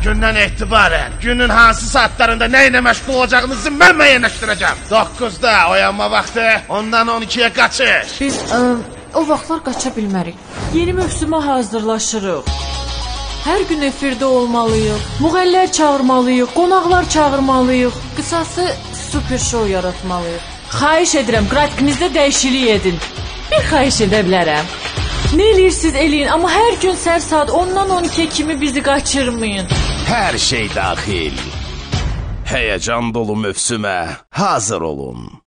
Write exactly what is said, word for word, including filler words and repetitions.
gündən etibarən günün hansı saatlarında nə ilə məşğul olacağınızı mən müəyyənləşdirəcəm. doqquzda oyanma vaxtı, ondan on ikiyə qaçış. Biz ə, o vaxtlar qaça bilmərik. Yeni mövsümə hazırlaşırıq. Hər gün efirdə olmalıyıq. Müğənnilər çağırmalıyıq, qonaqlar çağırmalıyıq. Qısası super show yaratmalıyıq. Xahiş edirəm, qrafikinizdə dəyişiklik edin. Bir xahiş edə bilərəm. Nə eləyirsiniz eləyin, amma hər gün səhər saat ondan on ikiyə kimi bizi qaçırmayın. Hər şey daxil. Həyəcan dolu mövsümə hazır olun.